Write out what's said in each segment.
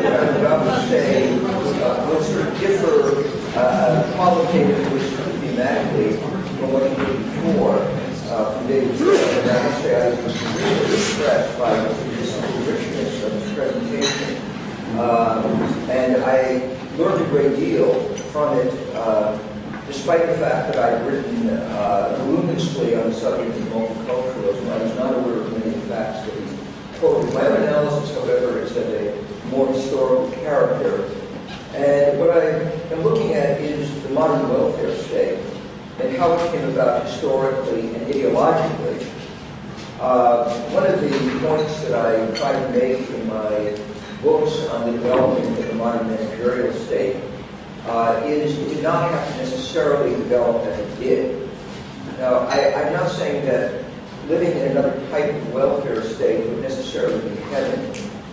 I would say would sort of differ qualitatively, thematically from what you did before from David Friedman. And I would say I was really impressed by the richness of his presentation. And I learned a great deal from it, despite the fact that I've written voluminously on the subject of multiculturalism. I was not aware of many facts that he quoted. My own analysis, however, is of a more historical character. And what I am looking at is the modern welfare state and how it came about historically and ideologically. One of the points that I try to make in my books on the development of the modern managerial state is it did not have to necessarily develop as it did. Now, I'm not saying that living in another type of welfare state would necessarily be heaven,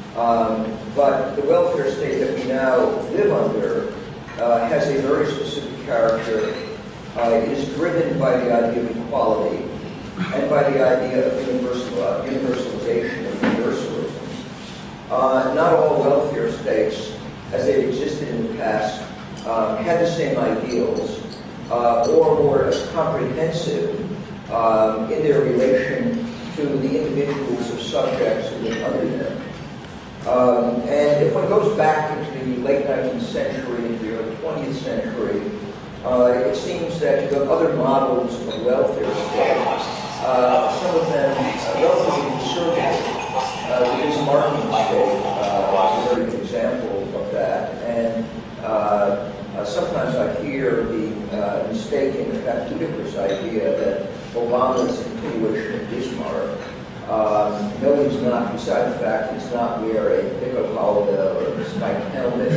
but the welfare state that we now live under has a very specific character. It is driven by the idea of equality and by the idea of universalization and universalism. Not all welfare states, as they've existed in the past, had the same ideals or were as comprehensive in their relation to the individuals or subjects who live under them. And if one goes back into the late 19th century into the early 20th century, it seems that you have other models of welfare state, some of them relatively conservative. The Bismarckian state is a very good example of that. And sometimes I hear the mistaken, in fact, ludicrous idea that Obama is a continuation of Bismarck. No, he's not, beside the fact he's not wearing a pickup holiday or a spiked helmet.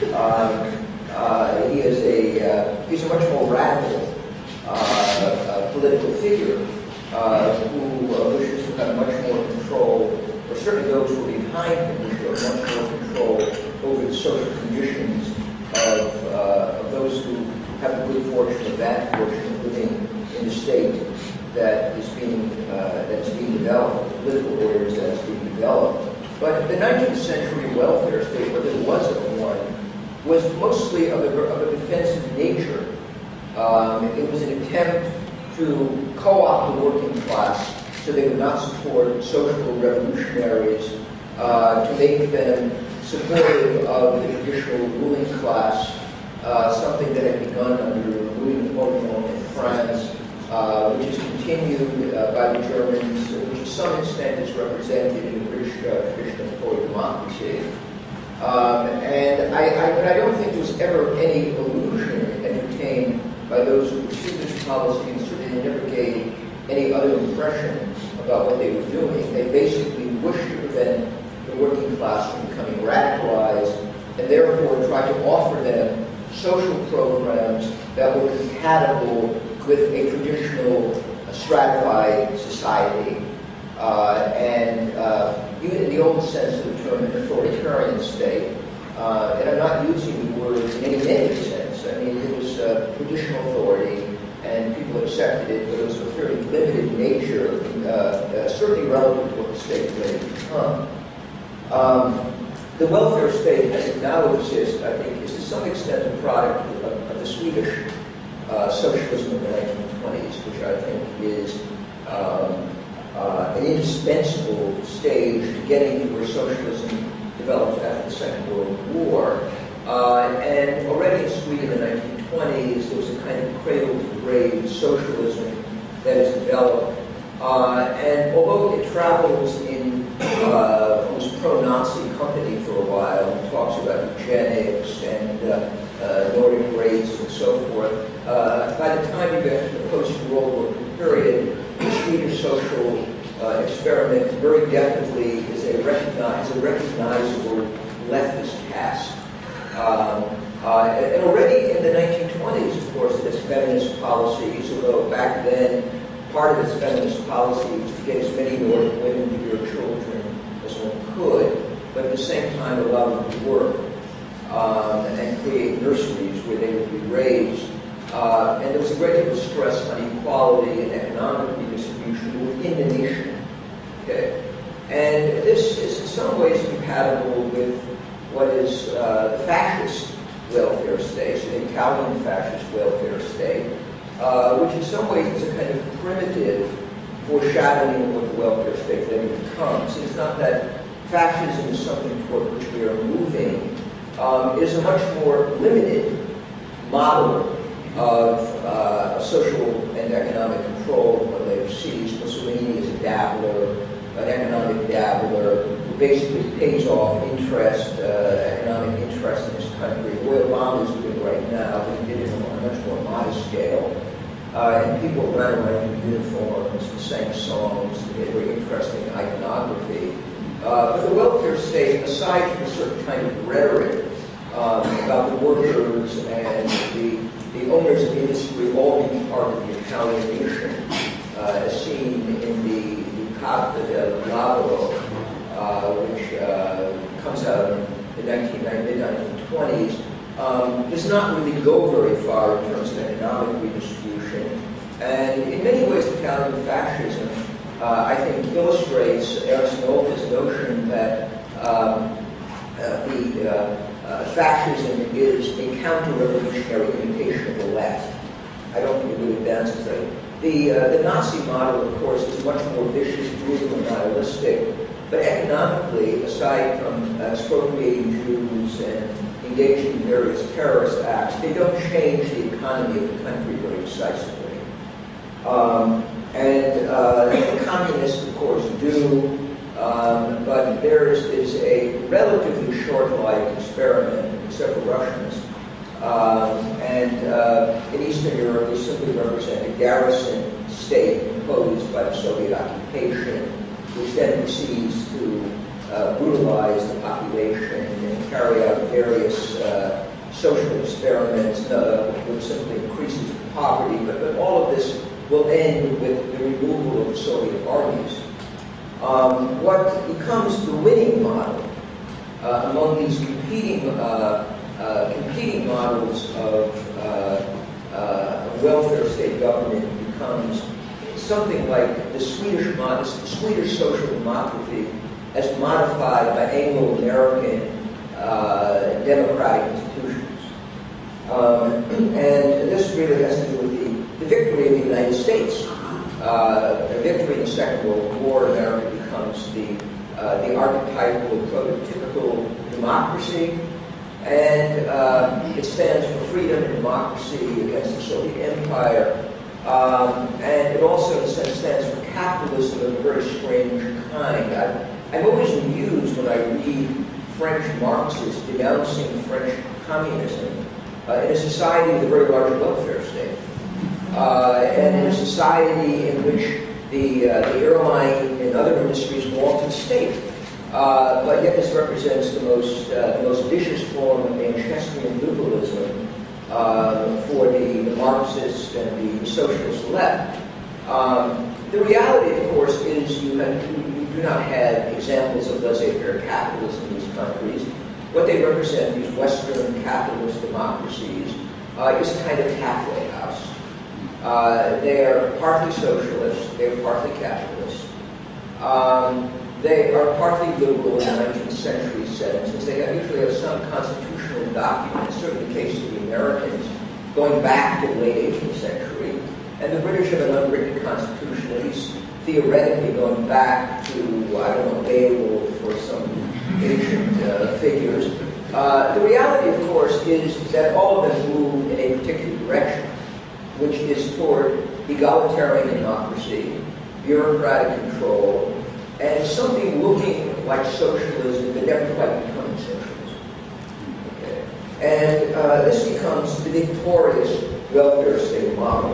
He's a much more radical political figure who wishes to have much more control, or certainly those who are behind him wish to have much more control over the social conditions of those who have the good fortune or bad fortune of living in the state that is being developed, the political orders that is being developed. But the 19th century welfare state, whether there was one, was mostly of a defensive nature. It was an attempt to co-opt the working class so they would not support social revolutionaries, to make them supportive of the traditional ruling class, something that had begun under Louis Napoleon in France, which is continued by the Germans, which to some extent is represented in the British tradition of total democracy. But I don't think there was ever any illusion entertained by those who pursued this policy, and certainly never gave any other impression about what they were doing. They basically wished to prevent the working class from becoming radicalized, and therefore tried to offer them social programs that were compatible with a traditional stratified society, and even in the old sense of the term, an authoritarian state. And I'm not using the word in any negative sense. I mean, it was traditional authority, and people accepted it, but it was of a fairly limited nature, certainly relative to what the state may become. The welfare state, as it now exists, I think, is to some extent a product of the Swedish socialism of the 1920s, which I think is an indispensable stage to getting to where socialism developed after the Second World War. And already in Sweden in the 1920s, there was a kind of cradle-to-grave socialism that has developed. And although it travels in almost pro-Nazi company for a while, and talks about eugenics and Nordic race and so forth, by the time you get to the post-World War period, the Swedish social experiment very definitely is a recognizable leftist cast. And already in the 1920s, of course, it has feminist policies, although back then part of its feminist policy was to get as many Nordic women to bear children as one could, but at the same time allow them to work and create nurseries where they would be raised. And there was a great deal of stress on equality and economic redistribution within the nation. Okay? And this is in some ways compatible with what is the fascist welfare state, so the Italian fascist welfare state, which in some ways is a kind of primitive foreshadowing of what the welfare state then becomes. It's not that fascism is something toward which we are moving. It is a much more limited model of social and economic control of what later sees. Mussolini is a dabbler, an economic dabbler, who basically pays off interest, economic interest in his country. What Obama is doing right now, but he did it on a much more modest scale. And people ran around in uniforms and sang songs, and had very interesting iconography. But the welfare state, aside from a certain kind of rhetoric about the workers and the owners of industry all being part of the Italian nation, as seen in the Carta del Lavoro, which comes out in the mid-1920s, does not really go very far in terms of economic redistribution. And in many ways, Italian fascism, I think, illustrates Ernst Noll's notion that fascism is a counter-revolutionary imitation of the left. I don't think it really advances that. The Nazi model, of course, is much more vicious, brutal, and nihilistic. But economically, aside from expropriating Jews and engaging in various terrorist acts, they don't change the economy of the country very decisively. The communists, of course, do, but there is a relatively short-lived experiment, except for Russians. In Eastern Europe, they simply represent a garrison state imposed by the Soviet occupation, which then proceeds to brutalize the population and carry out various social experiments, which simply increases poverty. But all of this will end with the removal of the Soviet armies. What becomes the winning model among these competing models of welfare state government becomes something like the Swedish social democracy as modified by Anglo-American democratic institutions. And this really has to do with the victory of the United States. The victory in the Second World War, America becomes the archetypal, prototypical democracy, and it stands for freedom and democracy against the Soviet Empire. And it also, in a sense, stands for capitalism of a very strange kind. I'm always amused when I read French Marxists denouncing French communism in a society with a very large welfare state, and in a society in which the airline and other industries belong to the state. But yet this represents the most vicious form of Manchesterian liberalism for the Marxist and the socialist left. The reality, of course, is you do not have examples of laissez-faire capitalism in these countries. What they represent, these Western capitalist democracies, is a kind of halfway house. They are partly socialist, they are partly capitalist. They are partly liberal in the 19th century sense, since they usually have some constitutional documents, certainly the case of the Americans, going back to the late 18th century. And the British have an unwritten constitution, at least theoretically going back to, I don't know, Beowulf or some ancient figures. The reality, of course, is that all of them move in a particular direction, which is toward egalitarian democracy, bureaucratic control, and something looking like socialism but never quite becoming socialism. Okay. And this becomes the victorious welfare state model.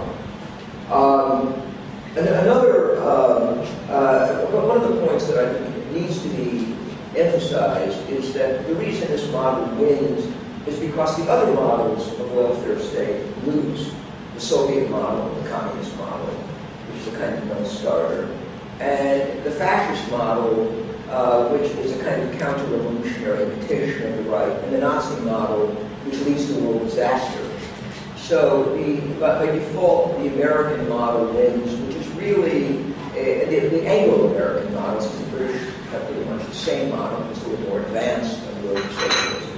One of the points that I think needs to be emphasized is that the reason this model wins is because the other models of welfare state lose. The Soviet model, the communist model, which is a kind of non-starter, and the fascist model, which is a kind of counter-revolutionary imitation of the right, and the Nazi model, which leads to world disaster. So by default, the American model wins, which is really the Anglo-American model, since the British have pretty much the same model, it's a little more advanced than road to socialism.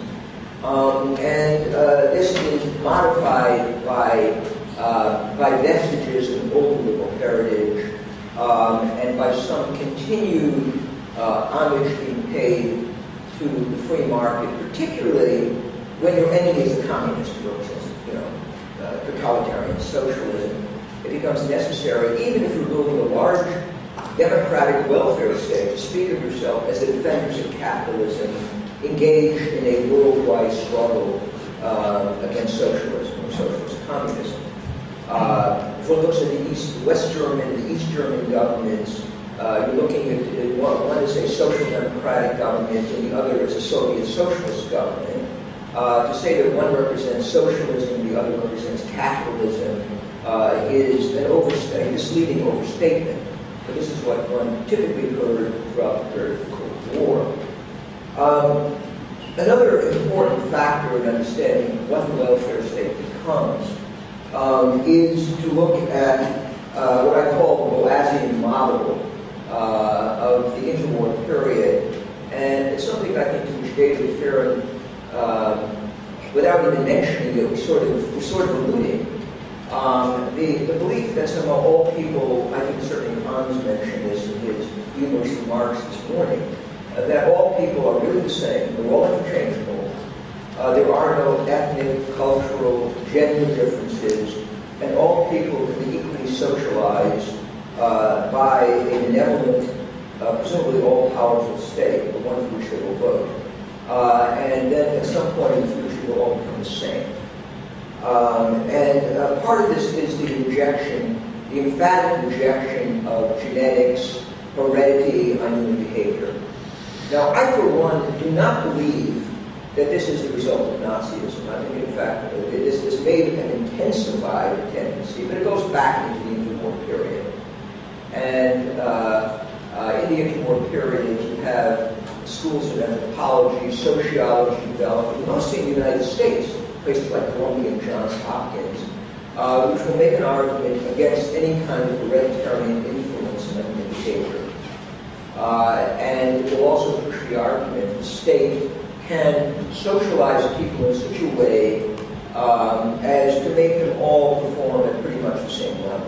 This is modified by vestiges of old liberal heritage and by some continued homage being paid to the free market, particularly when your enemy is a communist group, totalitarian socialism. It becomes necessary, even if you're building a large democratic welfare state, to speak of yourself as the defenders of capitalism engaged in a worldwide struggle against socialism or socialist communism. If one looks at the West German and the East German governments, you're looking at one is a social democratic government and the other is a Soviet socialist government. To say that one represents socialism and the other represents capitalism is a misleading overstatement. But this is what one typically heard throughout the period of the Cold War. Another important factor in understanding what the welfare state becomes is to look at what I call the Boasian model of the interwar period. And it's something I think to which David Farron, without even mentioning it, we're sort of alluding. The belief that somehow all people, I think certainly Hans mentioned this in his humorous remarks this morning, that all people are really the same, they're all interchangeable. There are no ethnic, cultural, gender differences, and all people can be equally socialized by a benevolent, presumably all-powerful state, the one for which they will vote. And then at some point in the future, they'll all become the same. Part of this is the emphatic rejection of genetics, heredity, on human behavior. Now, I, for one, do not believe that this is the result of Nazism. I think, in fact, this may have intensified a tendency, but it goes back into the interwar period. And in the interwar period, you have schools of anthropology, sociology developing, mostly in the United States, places like Columbia and Johns Hopkins, which will make an argument against any kind of hereditary influence in human behavior. And it will also push the argument that the state can socialize people in such a way as to make them all perform at pretty much the same level.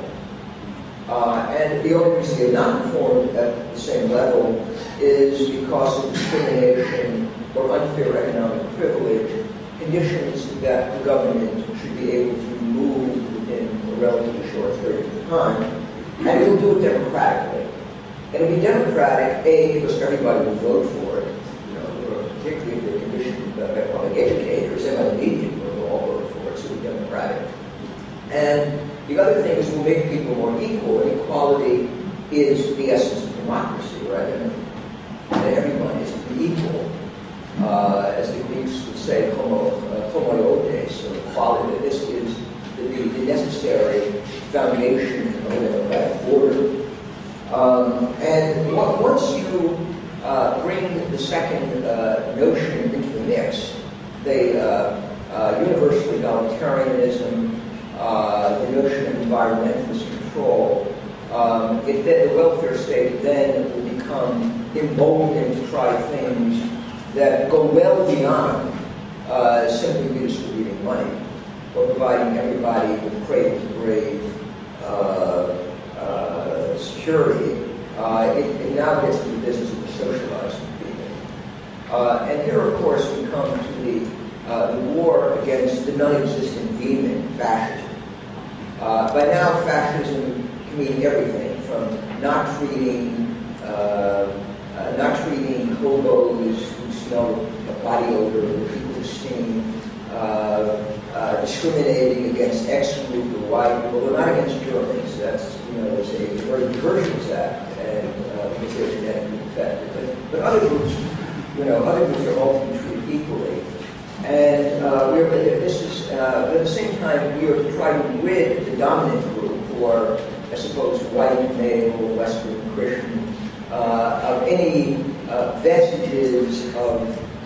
And the only reason they have not performed at the same level is because of discrimination or unfair economic privilege, conditions that the government should be able to remove within a relatively short period of time, and it will do it democratically. And it will be democratic, A, because everybody will vote for it, particularly if they're conditioned by public educators, and by the media will all vote for it, so it'll be democratic. And the other thing is we'll make people more equal, and equality is the essence of democracy, right? And everyone is to be equal. As the Greeks would say, homoiotes, so equality. This is the necessary foundation of a democratic order. And once you bring the second notion into the mix, the universal egalitarianism, the notion of environmentalist control, the welfare state then will become emboldened to try things that go well beyond simply redistributing money or providing everybody with cradle-to-grave security. It now gets to the business of socializing people. And here, of course, we come to the war against the non-existent demon, fascism. By now, fascism can mean everything from not treating hobos who smell body odor, people who sing, discriminating against X group or Y group, although not against Germans. That's, there's a very Diversions Act, and because they're genetically infected. But other groups, other groups are all to be treated equally. And at the same time, we are to try to rid the dominant group, who are, I suppose, white, male, Western, Christian, of any vestiges of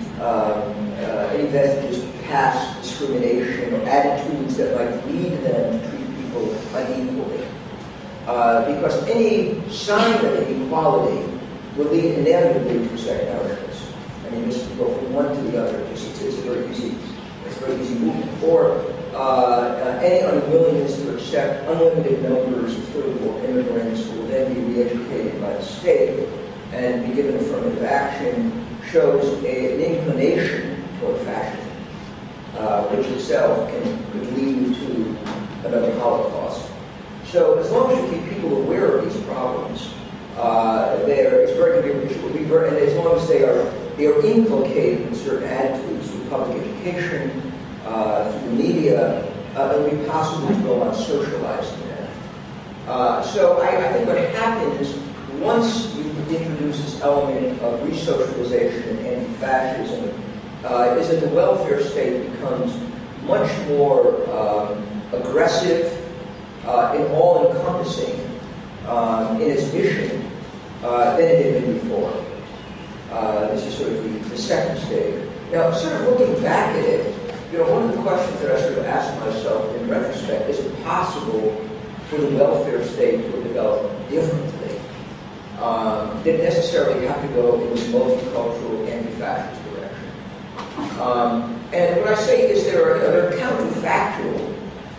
past discrimination or attitudes that might lead them to treat people unequally. Because any sign of inequality will lead inevitably to second-order. I mean, this go from one to the other. It's a very easy movement. Or any unwillingness to accept unlimited numbers of third-world immigrants who will then be re-educated by the state and be given affirmative action shows an inclination toward fascism, which itself could lead to another Holocaust. So as long as you keep people aware of these problems, it's very good, and as long as they are inculcated in certain attitudes through public education, through the media, it will be possible to go on socializing them. So I think what happens once you introduce this element of resocialization and anti-fascism is that the welfare state becomes much more aggressive and all-encompassing in its mission than it had been before. This is sort of the second stage. Now, sort of looking back at it, one of the questions that I sort of asked myself in retrospect, is it possible for the welfare state to develop differently? Didn't necessarily have to go in this multicultural anti-fascist direction. And what I say is there are counterfactuals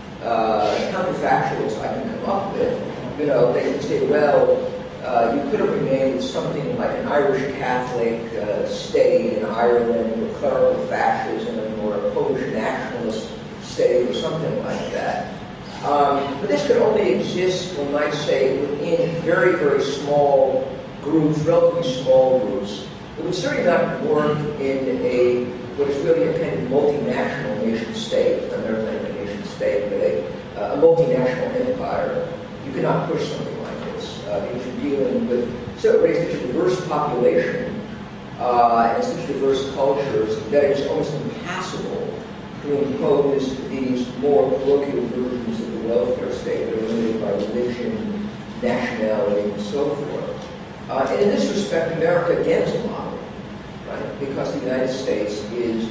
I can come up with. They can say, well, you could have remained with something like an Irish Catholic state in Ireland, or clerical fascism, or a Polish nationalist state, or something like that. But this could only exist, one might say, within very, very small groups, relatively small groups. It would certainly not work in what is really a kind of multinational nation state, not a nation state, but a multinational empire. You cannot push something like this. Because you're dealing with such a diverse population and such diverse cultures that it's almost impossible to impose these more colloquial versions of the welfare state that are limited by religion, nationality, and so forth. And in this respect, America again is a model, right? Because the United States is,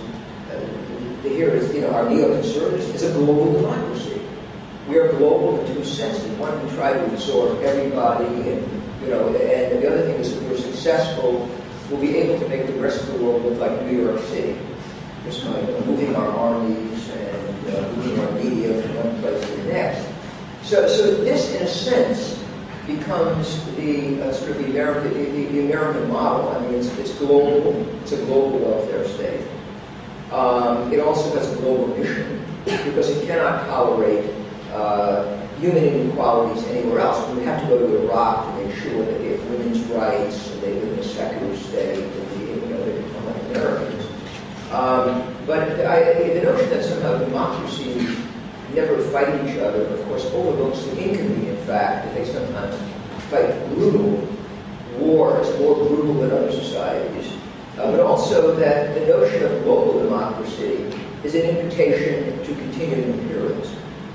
our neoconservatism is a global democracy. We are global in two senses. One can try to absorb everybody, and the other thing is if we're successful, we'll be able to make the rest of the world look like New York City, just by moving our armies and moving our media from one place to the next. So this, in a sense, becomes the sort of the American model. I mean, it's global. It's a global welfare state. It also has a global mission because it cannot tolerate human inequalities anywhere else. We would have to go to Iraq to make sure that they have women's rights and they live in a secular state, and they become like Americans. But the notion that somehow democracies never fight each other, of course, overlooks the inconvenient fact that they sometimes fight brutal wars, more brutal than other societies. But also that the notion of global democracy is an invitation to continued imperialism.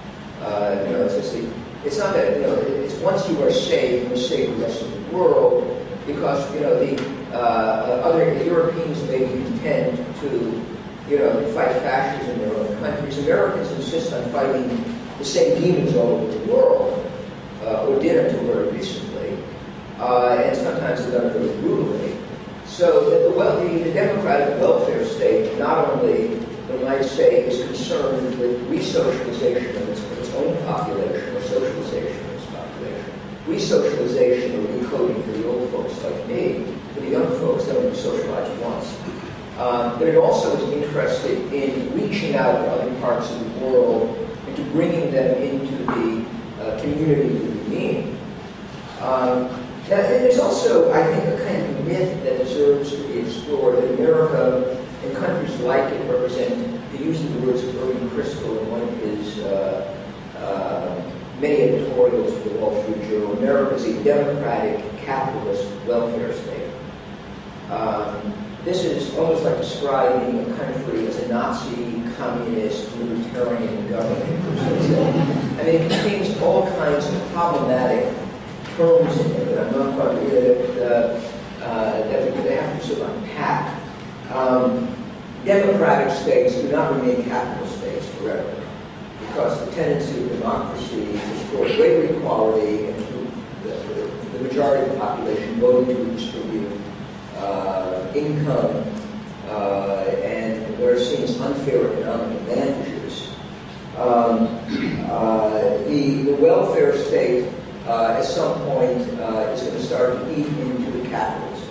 It's not that, it's once you are safe, you're safe the rest of the world, because, the other Europeans may be content to, fight fascism in their own countries. Americans insist on fighting the same demons all over the world, or did until very recently, and sometimes they've done it very brutally. So that the democratic welfare state not only, one might say, is concerned with resocialization of its own population, or socialization of its population. Resocialization or recoding for the old folks like me, for the young folks that only socialized once. But it also is interested in reaching out to other parts of the world and to bringing them into the community that we need. Now, there's also, I think, a kind of myth that deserves to be explored, that America and countries like it represent, to use the words of Irving Kristol in one of his many editorials for the Wall Street Journal, America is a democratic, capitalist welfare state. This is almost like describing a country as a Nazi, communist, libertarian government. I mean, it contains all kinds of problematic terms in it that I'm not quite that we have to sort of unpack. Democratic states do not remain capitalist states forever, because the tendency of democracy is toward greater equality and the majority of the population voting to redistribute income and what are seen as unfair economic advantages. The welfare state at some point is going to start to eat into the capitalism.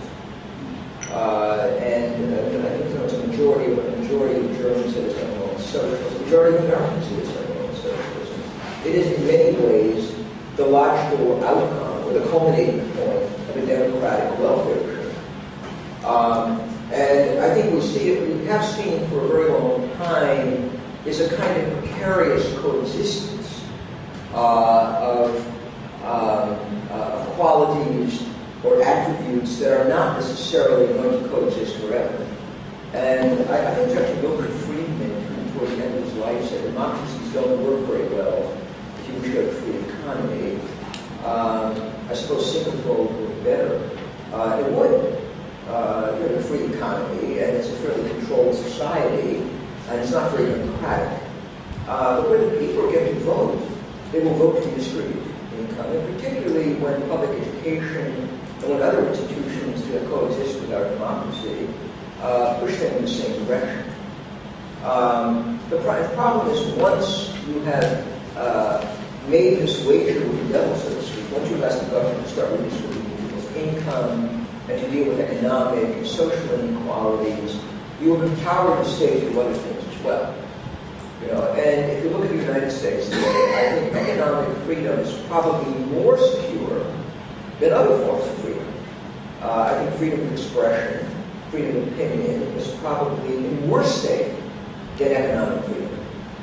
And I think there was a majority of Germans say it's going to go on socialism. The majority of Americans say it's going to go on socialism. It is in many ways the logical outcome, or the culminating point of a democratic welfare regime. And I think we have seen for a very long time is a kind of precarious coexistence of qualities or attributes that are not necessarily going to coexist forever. And I think actually Milton Friedman, toward the end of his life, said democracies don't work very well if you wish to have a free economy. I suppose cyclical would be better. It would. You have a free economy, and it's a fairly controlled society, and it's not very democratic. But when the people get to vote, they will vote to distribute income, and particularly when public education and when other institutions that coexist with our democracy push them in the same direction. The problem is once you have made this wager with the devil, so to speak, once you ask the government to start redistributing people's income and to deal with economic and social inequalities, you have empowered the state to do other things as well. You know, and if you look at the United States today, I think economic freedom is probably more secure than other forms of freedom. I think freedom of expression, freedom of opinion is probably in worse state than economic freedom.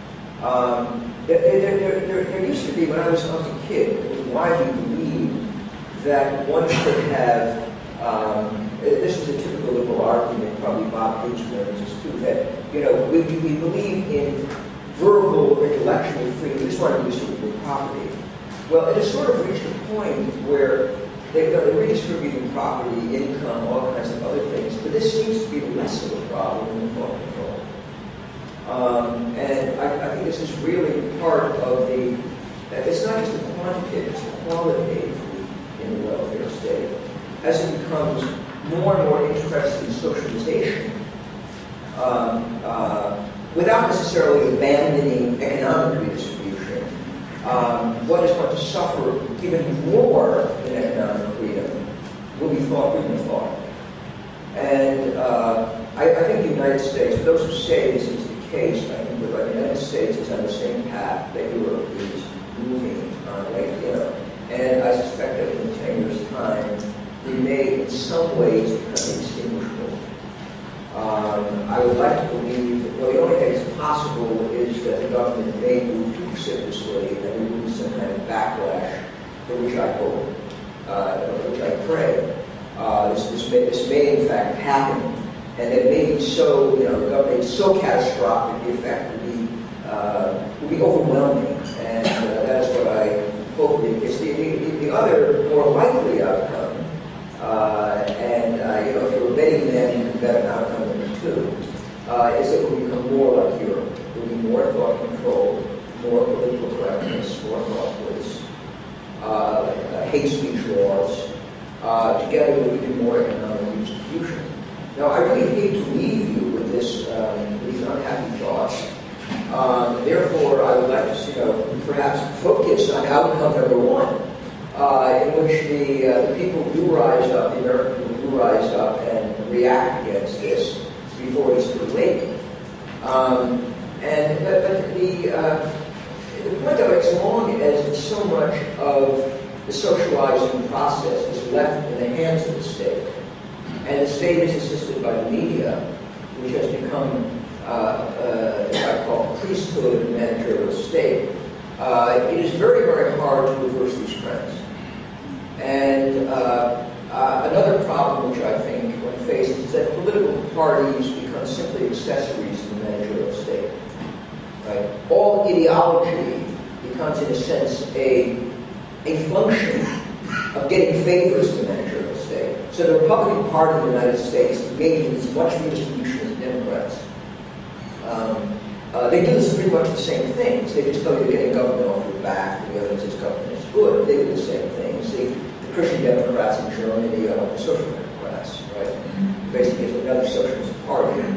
There used to be, when I was a kid, it was widely believed that one should have, this was a typical liberal argument, probably Bob Bridgman's is too, that, you know, we believe in verbal or intellectual freedom, we just want to redistribute property. Well, it has sort of reached a point where they're redistributing property, income, all kinds of other things, but this seems to be less of a problem than thought control. And I think this is really part of the, it's not just the quantitative, it's the qualitative in the welfare state. As it becomes more and more interested in socialization, without necessarily abandoning economic redistribution, what is going to suffer even more than economic freedom will be freedom of thought. And I think the United States, for those who say this is the case, I think the United States is on the same path that Europe is moving on right now. And I suspect that in 10 years' time, we may in some ways become indistinguishable. I would like to believe that, well, the only thing that's possible is that the government may move too precipitously and we lose some kind of backlash, for which I hope, which I pray. This may in fact happen, and it may be so, you know, the government is so catastrophic, the effect will be overwhelming, and that is what I hope is the other more likely outcome. You know, if you're a betting man, you can bet an outcome number 2, is that it will become more like Europe. There will be more thought control, more political correctness, more thought police, hate speech laws. Together with even more economic redistribution. Now, I really hate to leave you with this, these unhappy thoughts. Therefore, I would like to, you know, perhaps focus on outcome number 1, in which the people who rise up, the American people who rise up and react against this before it's too late. But the point of it, as long as so much of the socializing process is left in the hands of the state, and the state is assisted by the media, which has become what I call priesthood and managerial state, it is very, very hard to reverse these trends. And another problem which I think one faces is that political parties become simply accessories to the managerial state. Right? All ideology becomes, in a sense, a function of getting favors to the managerial state. So the Republican Party of the United States engages in as much redistribution as the Democrats. They do pretty much the same things. They just tell you they're getting government off your back, and the evidence is government is good. They do the same things. The Christian Democrats in Germany are the Social Democrats, right? Basically, it's another socialist party.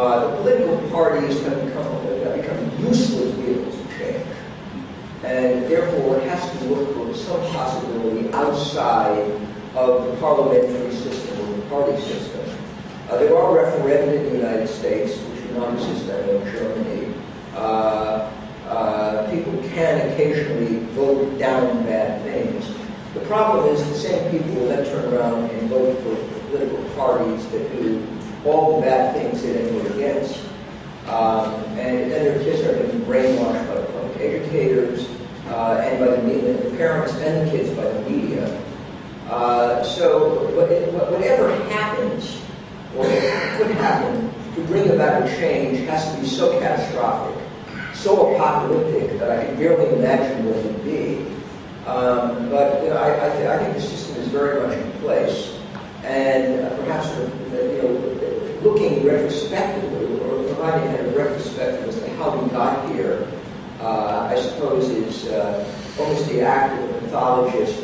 the political parties have become useless vehicles of change. And therefore, it has to look for some possibility outside of the parliamentary system or the party system. There are referenda in the United States, which are non-existent in Germany. People can occasionally vote down bad things. The problem is the same people will then turn around and vote for political parties that do all the bad things they didn't vote against. And then their kids are going to be brainwashed by the public educators and by the media, the parents and the kids by the media. So whatever happens, or could happen, to bring about a change has to be so catastrophic, so apocalyptic, that I can barely imagine what it would be. But I think the system is very much in place, and perhaps sort of, looking retrospectively, or providing kind of retrospective as to how we got here, I suppose is almost the act of a pathologist